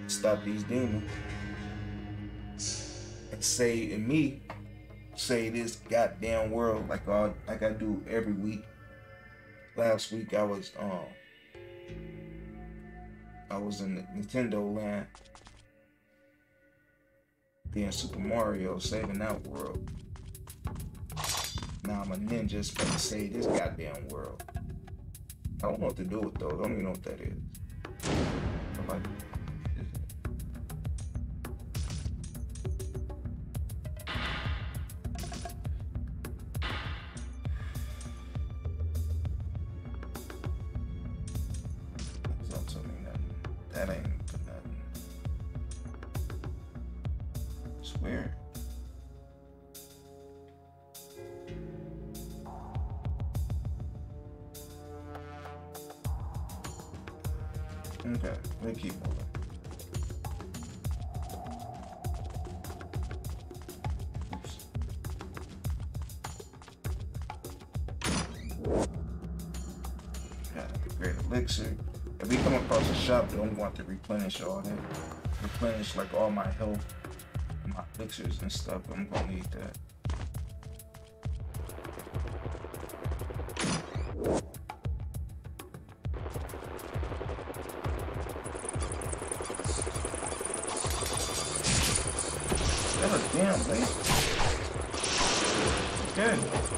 stop these demons and save this goddamn world like I do every week. Last week I was in the Nintendo land being Super Mario, saving that world. Now I'm a ninja supposed to save this goddamn world. I don't know what to do with those. I don't even know what that is. I'm like, don't tell me nothing. That ain't nothing. It's weird. Okay, let me keep moving. Oops. Got a great elixir. If we come across a shop that don't want to replenish all that, replenish like all my health, my elixirs and stuff, I'm gonna need that. Damn, late. Good.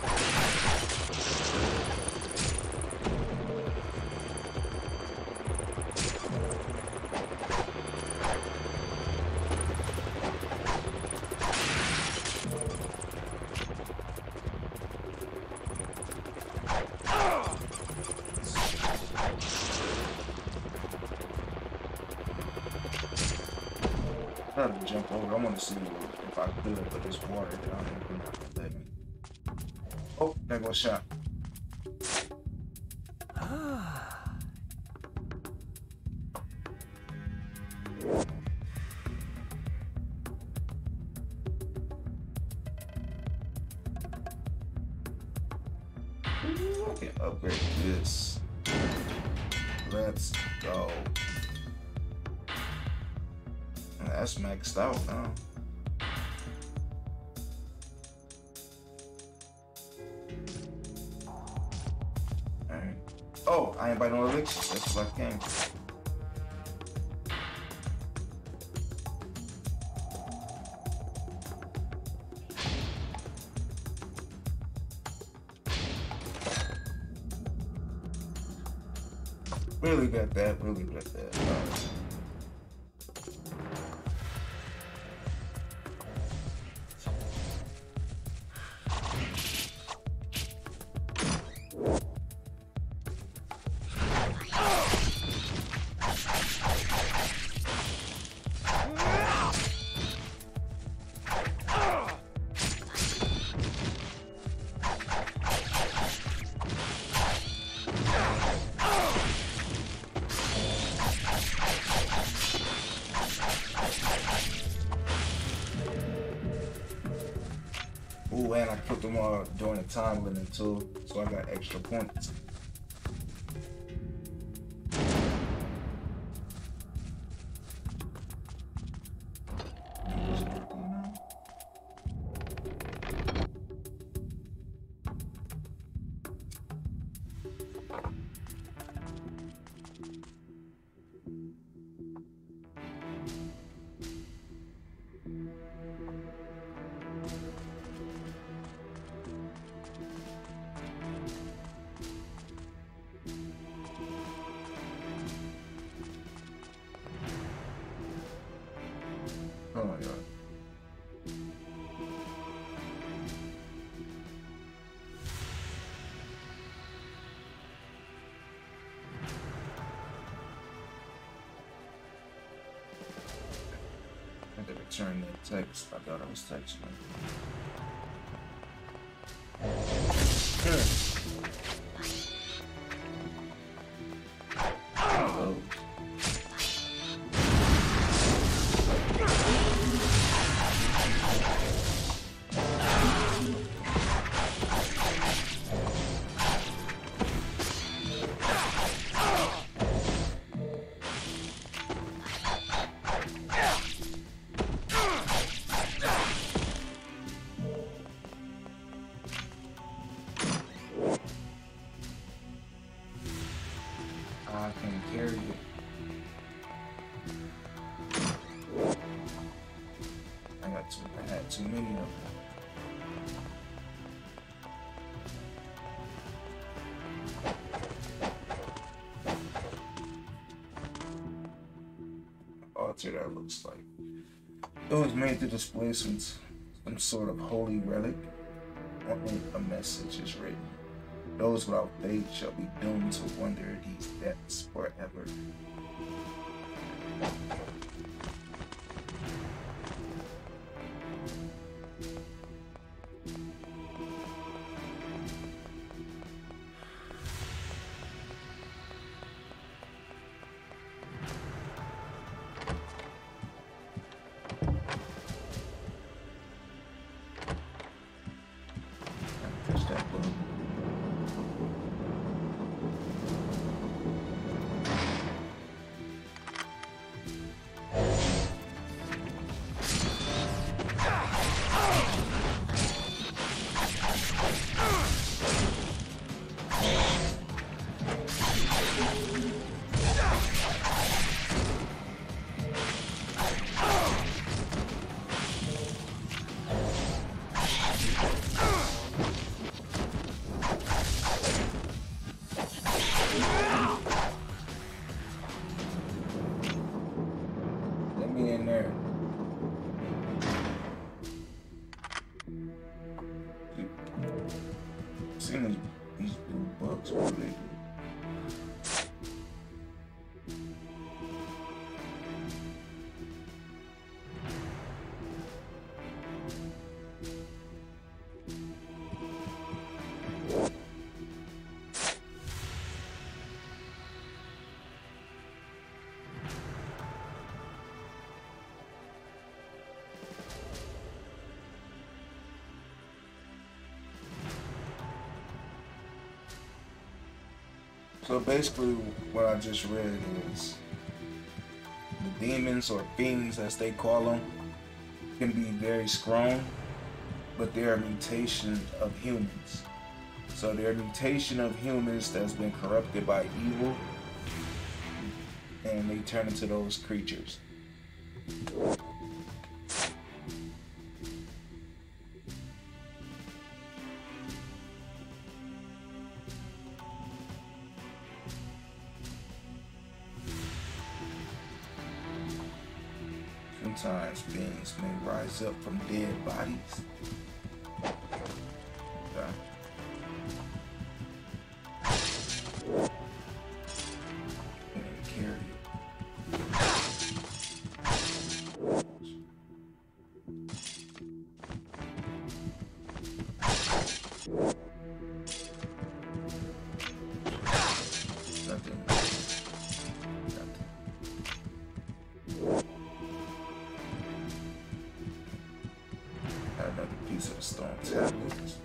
I have to jump over. I want to see if I could, but this water down there will not let me. Oh, there goes a shot. Ooh, I can upgrade this. Let's go. That's maxed out now. Alright. Oh, I ain't buy no elixirs. That's what I came for. Really got that. Really got that. Ooh, and I put them all during the time limit too, so I got extra points. Oh my god. I had to return that text. I thought I was texting. Hello. I had too many of them. Altar that looks like it was made to display some sort of holy relic. On it a message is written. Those without faith shall be doomed to wander these depths forever. These blue bugs, what do they do? So basically what I just read is the demons, or fiends as they call them, can be very strong, but they're a mutation of humans. So they're a mutation of humans that's been corrupted by evil, and they turn into those creatures. Sometimes beings may rise up from dead bodies. Okay. And carry it. Nothing. Another piece of stone tablets.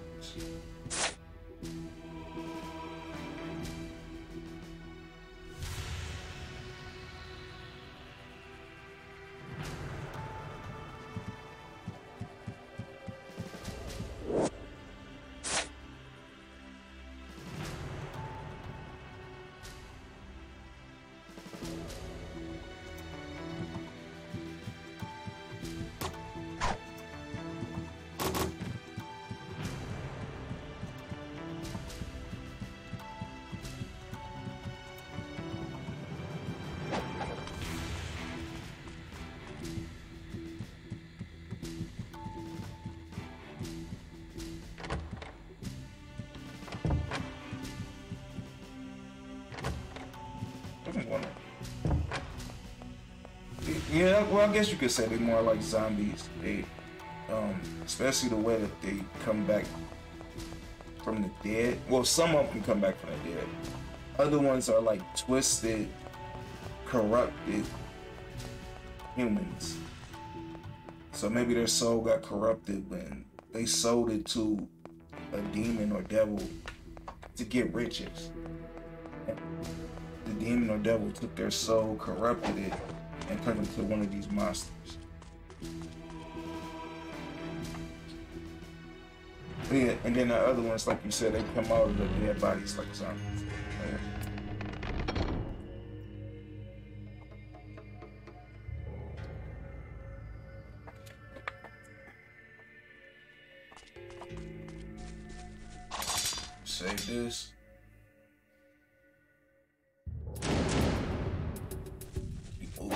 Yeah, well, I guess you could say they're more like zombies. They, especially the way that they come back from the dead. Well, some of them can come back from the dead. Other ones are like twisted, corrupted humans. So maybe their soul got corrupted when they sold it to a demon or devil to get riches. The demon or devil took their soul, corrupted it, and turned into one of these monsters. Yeah, and then the other ones, like you said, they come out of the dead bodies like zombies. Yeah. Save this. Keep moving.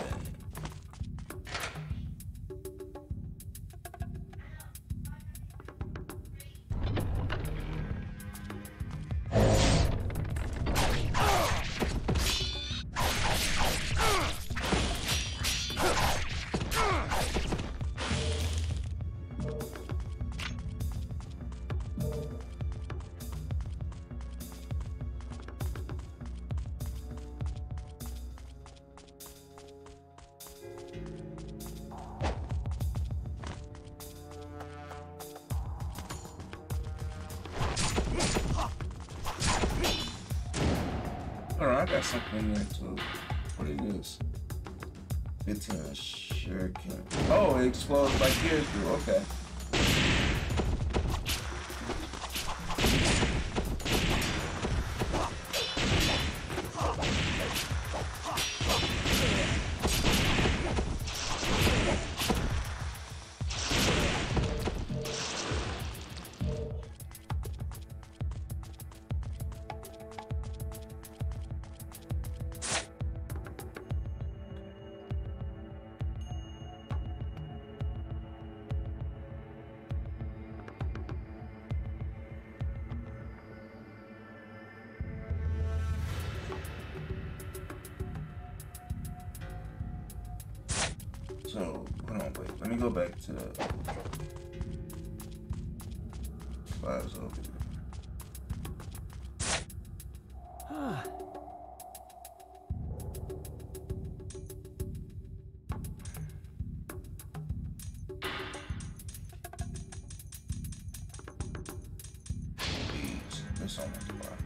Alright, I got something in there too. What is this? 15 shuriken. Oh, it explodes like gears do. Okay. So, hold on, wait. Let me go back to the files over here. These, this on the bar.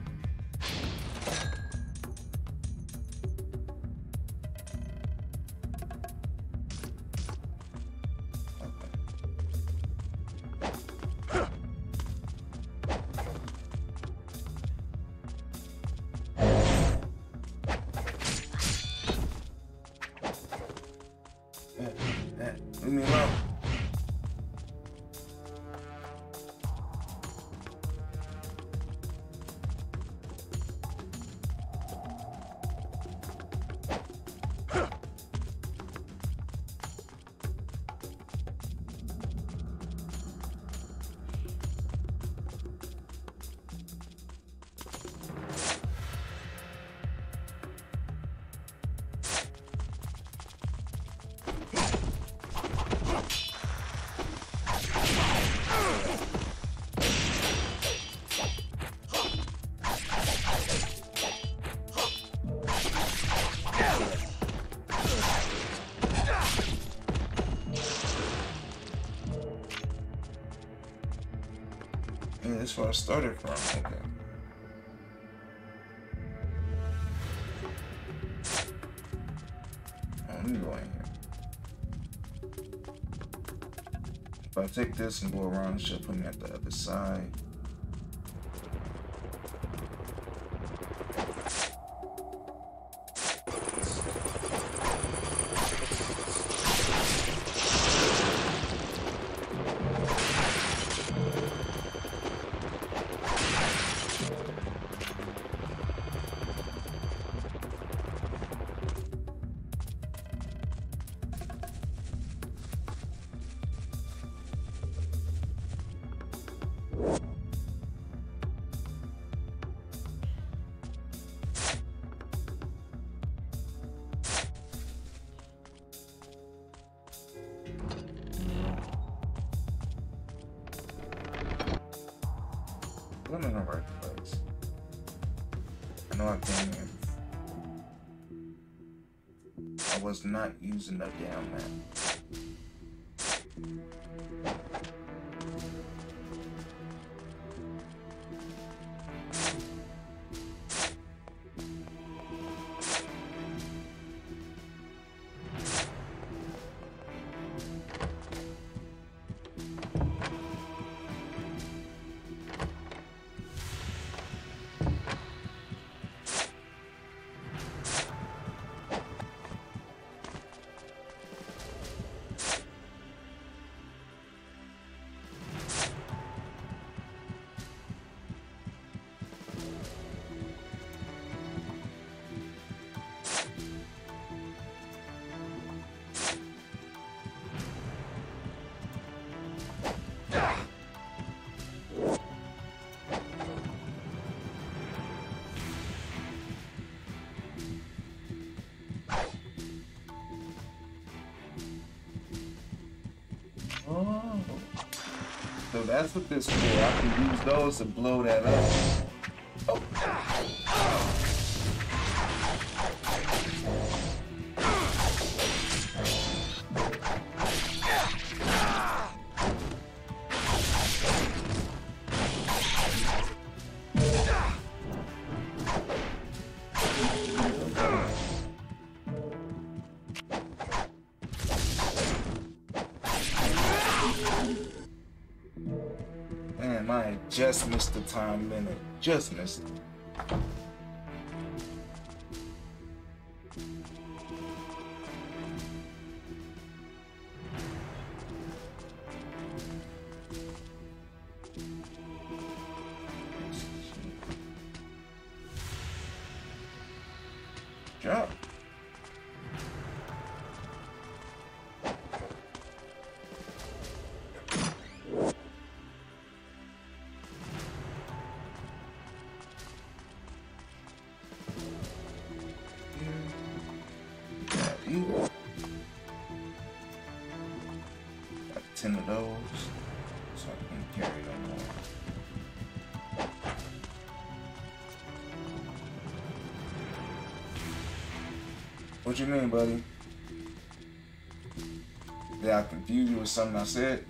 Leave me alone. Yeah, that's where I started from. Okay. Let me go in here. If I take this and go around, it should put me at the other side. I'm in the right place. I know I came here. I was not using the damn map. So that's what this for. I can use those to blow that up. Oh. Damn, I just missed the time limit. Just missed it. Drop. Got 10 of those, so I can carry no more. What you mean, buddy? Did I confuse you with something I said?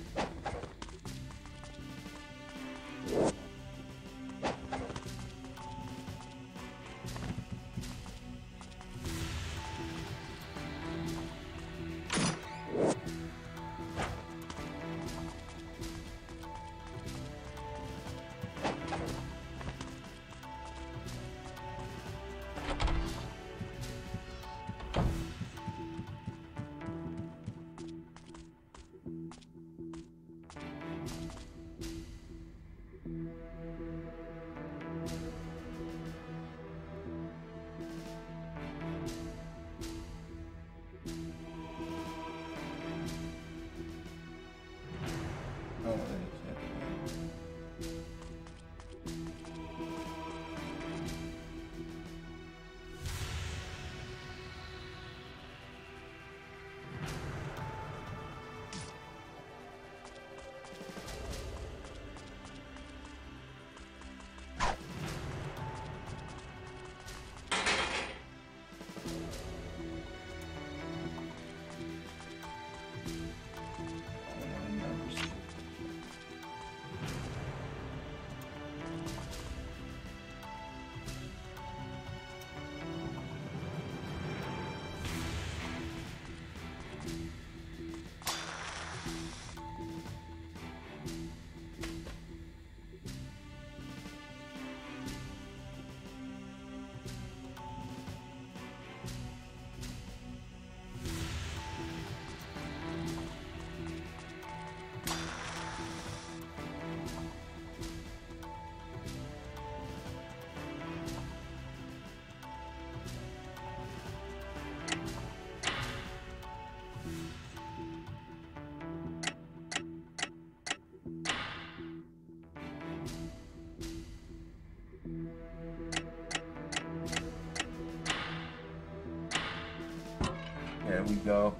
There we go.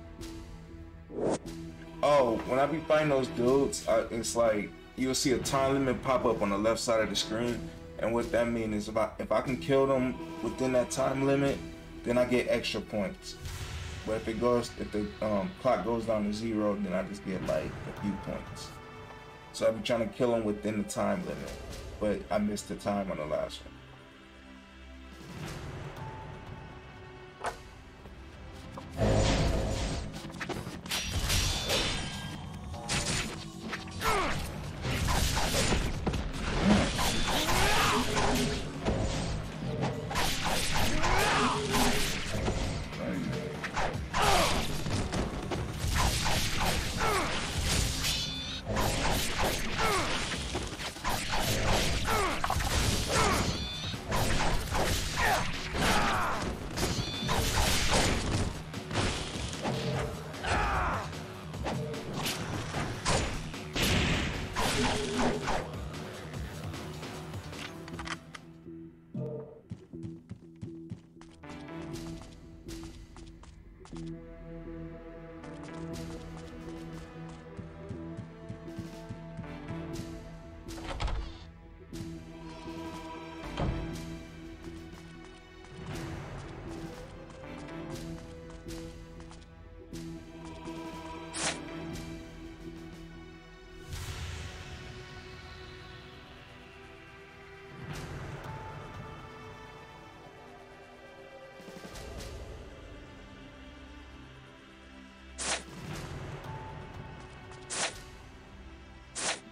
Oh, when I be fighting those dudes, it's like you'll see a time limit pop up on the left side of the screen, and what that means is if I can kill them within that time limit, then I get extra points. But if the clock goes down to 0, then I just get like a few points. So I be trying to kill them within the time limit, but I missed the time on the last one.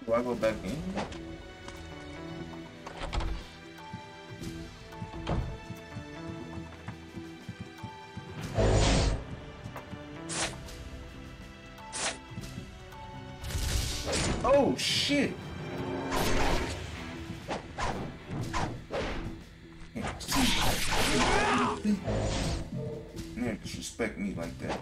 Do I go back in? Oh shit! Man, disrespect me like that.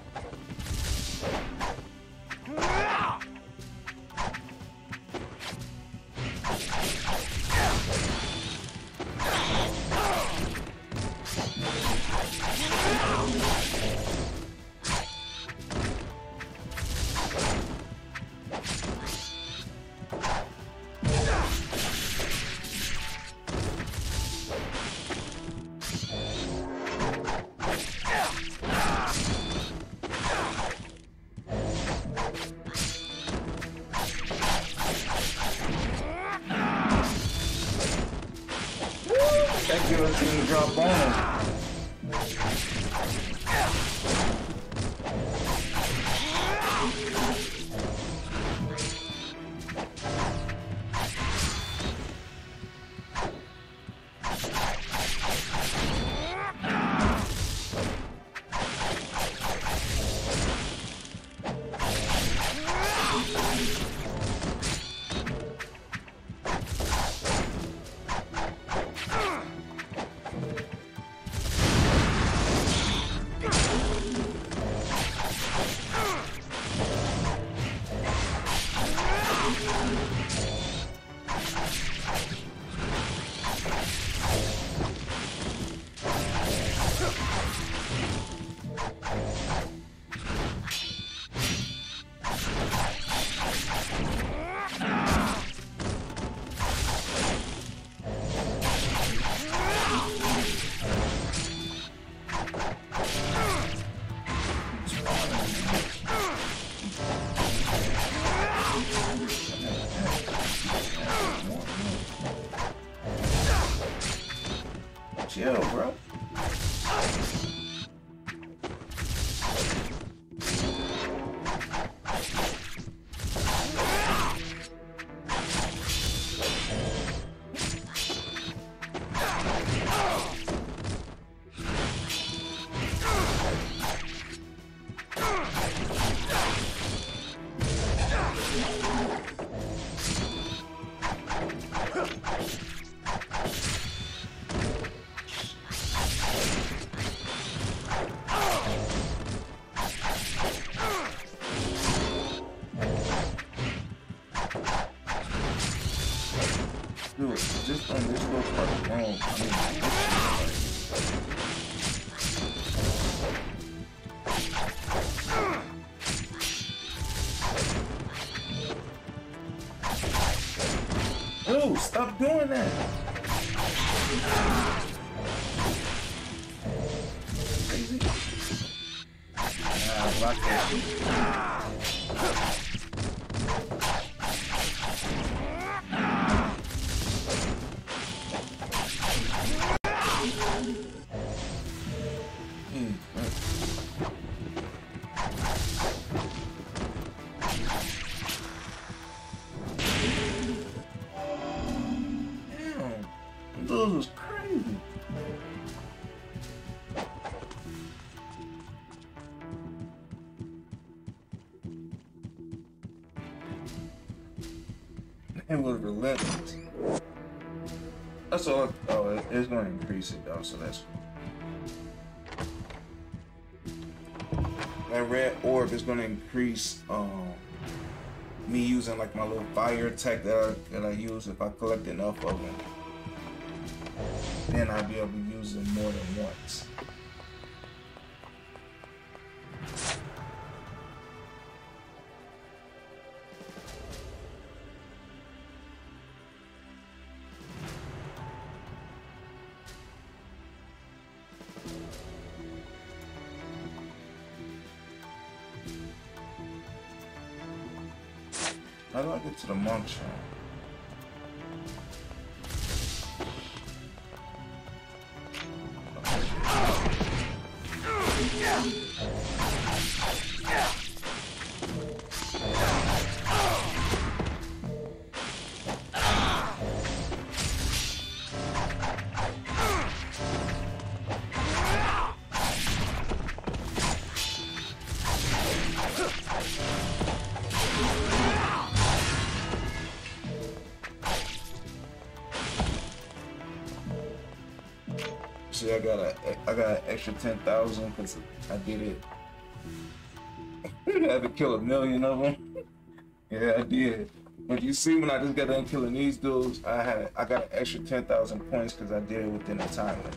That guillotine drop on him. Chill, bro. Dude, just on this little part alone, Dude, stop doing that! Crazy. Block that. Damn, those was crazy. It was relentless. That's all. Oh, it's going to increase it though, so that's cool. That red orb is going to increase me using like my little fire attack that I use if I collect enough of them. Then I'll be able to use them more than once. How do I get to the monk shrine? Obviously, I got an extra 10,000 because I did it. I had to kill 1,000,000 of them. Yeah, I did. But you see, when I just got done killing these dudes, I got an extra 10,000 points because I did it within the time limit.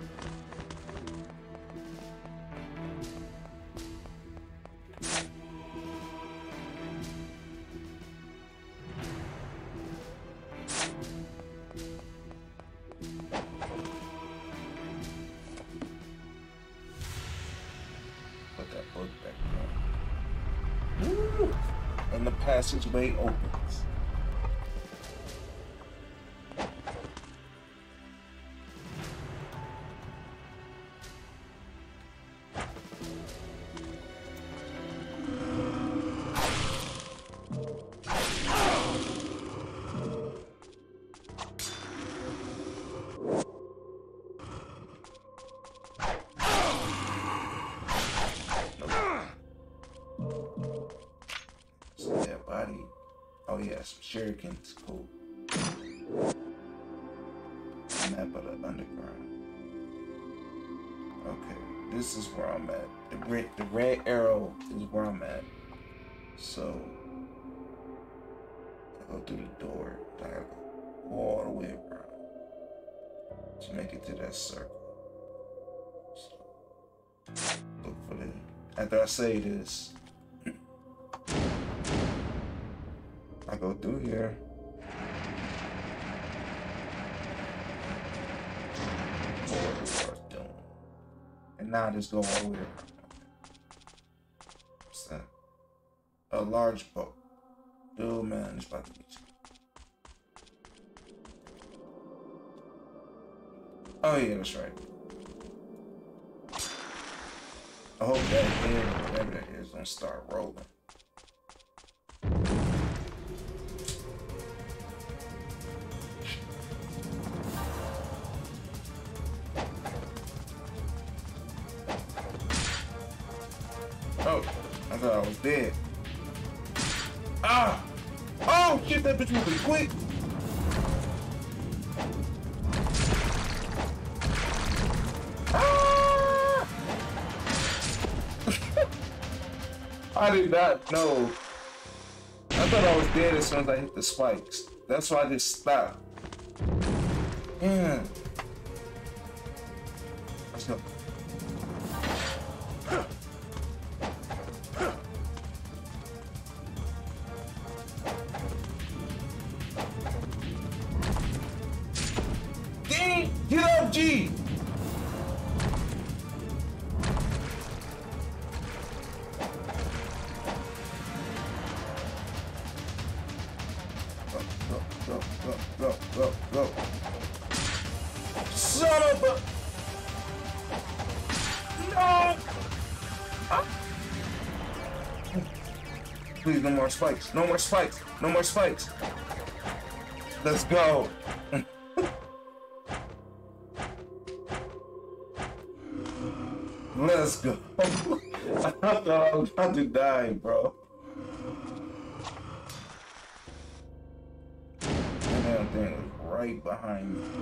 Put that book back there. Woo! And the passageway opens. Body. Oh yeah, some shurikens, cool. Map of the underground. Okay, this is where I'm at. The red arrow is where I'm at. So I go through the door. I gotta go all the way around to make it to that circle. So, look for that. After I say this, I go through here. And now I just go all the way around. What's that? A large boat. Dude, man, it's about to be. Oh yeah, that's right. I hope that head, whatever that is, don't start rolling. Oh, I thought I was dead. Ah! Oh, shit, that bitch moving quick! Ah! I did not know. I thought I was dead as soon as I hit the spikes. That's why I just stopped. Yeah. Let's go. Get up, G! Go. Son of a... No! Ah. Please, no more spikes. No more spikes. No more spikes. Let's go. Let's go. I thought I was about to die, bro. That damn thing was right behind me.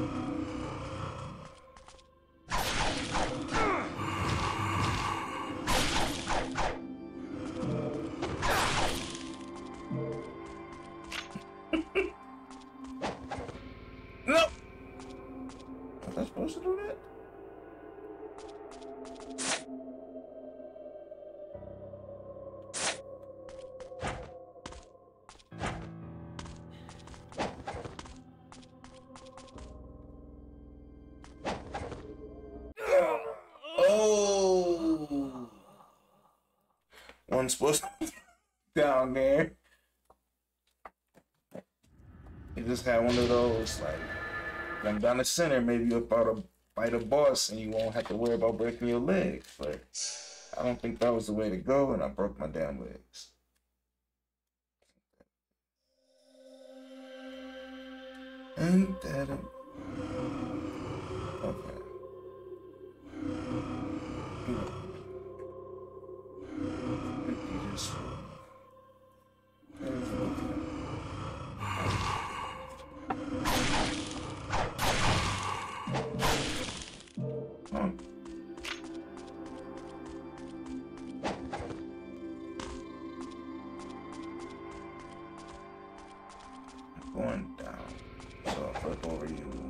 No! Was I supposed to do that? Oh, one's supposed to be down there. You just had one of those, like, come down the center, maybe you'll fight a boss and you won't have to worry about breaking your legs. But I don't think that was the way to go, and I broke my damn legs. And that. Okay. going down. So I'll flip over you.